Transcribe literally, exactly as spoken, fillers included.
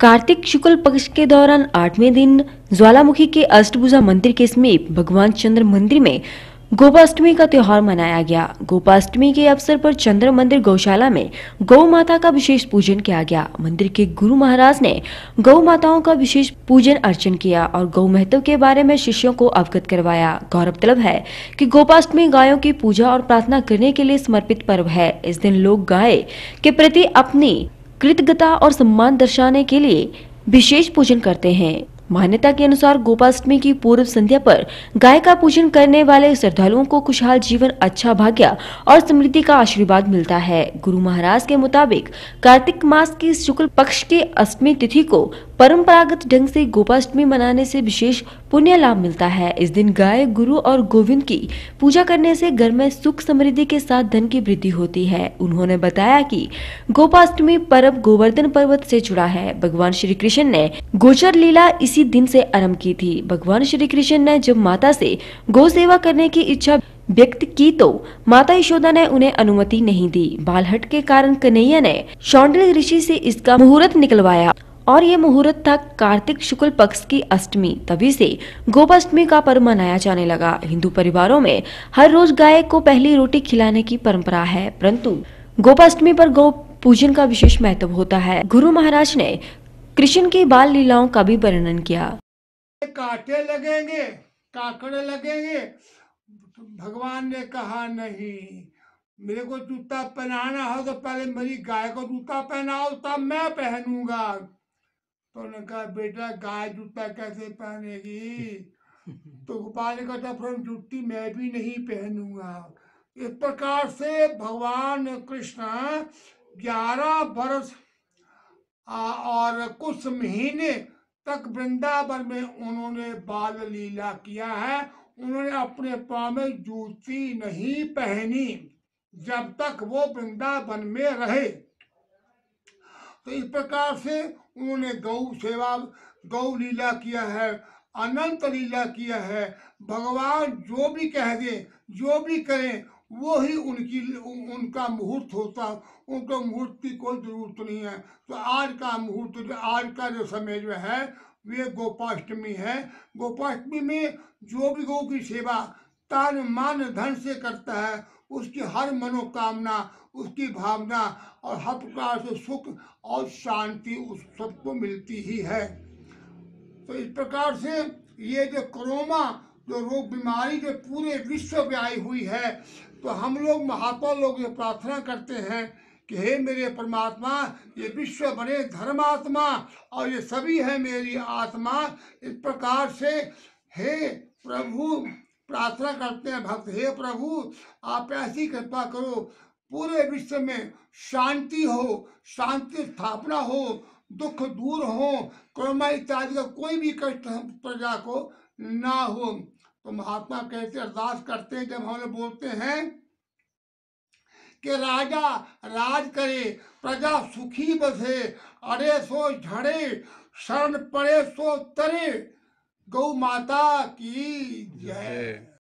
कार्तिक शुक्ल पक्ष के दौरान आठवें दिन ज्वालामुखी के अष्टभुजा मंदिर के समीप भगवान चंद्र मंदिर में गोपाष्टमी का त्योहार मनाया गया। गोपाष्टमी के अवसर पर चंद्र मंदिर गौशाला में गौ माता का विशेष पूजन किया गया। मंदिर के गुरु महाराज ने गौ माताओं का विशेष पूजन अर्चन किया और गौ महत्व के बारे में शिष्यों को अवगत करवाया। गौरतलब है कि गोपाष्टमी गायों की पूजा और प्रार्थना करने के लिए समर्पित पर्व है। इस दिन लोग गाय के प्रति अपनी कृतज्ञता और सम्मान दर्शाने के लिए विशेष पूजन करते हैं। मान्यता के अनुसार गोपाष्टमी की पूर्व संध्या पर गाय का पूजन करने वाले श्रद्धालुओं को खुशहाल जीवन, अच्छा भाग्य और समृद्धि का आशीर्वाद मिलता है। गुरु महाराज के मुताबिक कार्तिक मास की शुक्ल पक्ष के अष्टमी तिथि को परंपरागत ढंग से गोपाष्टमी मनाने से विशेष पुण्य लाभ मिलता है। इस दिन गाय, गुरु और गोविंद की पूजा करने से घर में सुख समृद्धि के साथ धन की वृद्धि होती है। उन्होंने बताया कि गोपाष्टमी पर्व गोवर्धन पर्वत से जुड़ा है। भगवान श्री कृष्ण ने गोचर लीला इसी दिन से आरंभ की थी। भगवान श्री कृष्ण ने जब माता से गौ सेवा करने की इच्छा व्यक्त की तो माता यशोदा ने उन्हें अनुमति नहीं दी। बालहट के कारण कन्हैया ने शौंडल्य ऋषि से इसका मुहूर्त निकलवाया और ये मुहूर्त था कार्तिक शुक्ल पक्ष की अष्टमी। तभी से गोपाष्टमी का पर्व मनाया जाने लगा। हिंदू परिवारों में हर रोज गाय को पहली रोटी खिलाने की परंपरा है, परंतु गोपाष्टमी पर गौ पूजन का विशेष महत्व होता है। गुरु महाराज ने कृष्ण की बाल लीलाओं का भी वर्णन किया। कांटे लगेंगे, काकड़े लगेंगे, भगवान ने कहा नहीं, मेरे को जूता पहनाना हो तो पहले मेरी गाय को जूता पहनाओ तब मैं पहनूंगा। तो उन्होंने कहा बेटा गाय जूता कैसे पहनेगी? तो गोपाल ने कहा फिर जूती मैं भी नहीं पहनूंगा। इस प्रकार से भगवान कृष्ण ग्यारह वर्ष और कुछ महीने तक वृंदावन में उन्होंने बाल लीला किया है। उन्होंने अपने पाँव में जूती नहीं पहनी जब तक वो वृंदावन में रहे। तो इस प्रकार से उन्होंने गौ सेवा, गौ लीला किया है, अनंत लीला किया है। भगवान जो भी कह दे, जो भी करें, वो ही उनकी उनका मुहूर्त होता। उनको मुहूर्त की कोई जरूरत नहीं है। तो आज का मुहूर्त, आज का जो समय जो है वे गोपाष्टमी है। गोपाष्टमी में जो भी गौ की सेवा तन मन धन से करता है, उसकी हर मनोकामना, उसकी भावना और हर प्रकार से सुख और शांति उस सबको मिलती ही है। तो इस प्रकार से ये जो कोरोना जो रोग बीमारी जो पूरे विश्व में आई हुई है, तो हम लोग महात्मा लोग ये प्रार्थना करते हैं कि हे मेरे परमात्मा, ये विश्व बने धर्मात्मा और ये सभी है मेरी आत्मा। इस प्रकार से हे प्रभु प्रार्थना करते हैं भक्त, हे प्रभु आप ऐसी कृपा करो पूरे विश्व में शांति हो, शांति स्थापना हो, दुख दूर हो, कोरोना इत्यादि का कोई भी कष्ट प्रजा को ना हो। तो महात्मा कहते अरदास करते हैं, जब हम लोग बोलते हैं कि राजा राज करे, प्रजा सुखी बसे, अरे सो झड़े, शरण पड़े सो तरे। गौ माता की जय।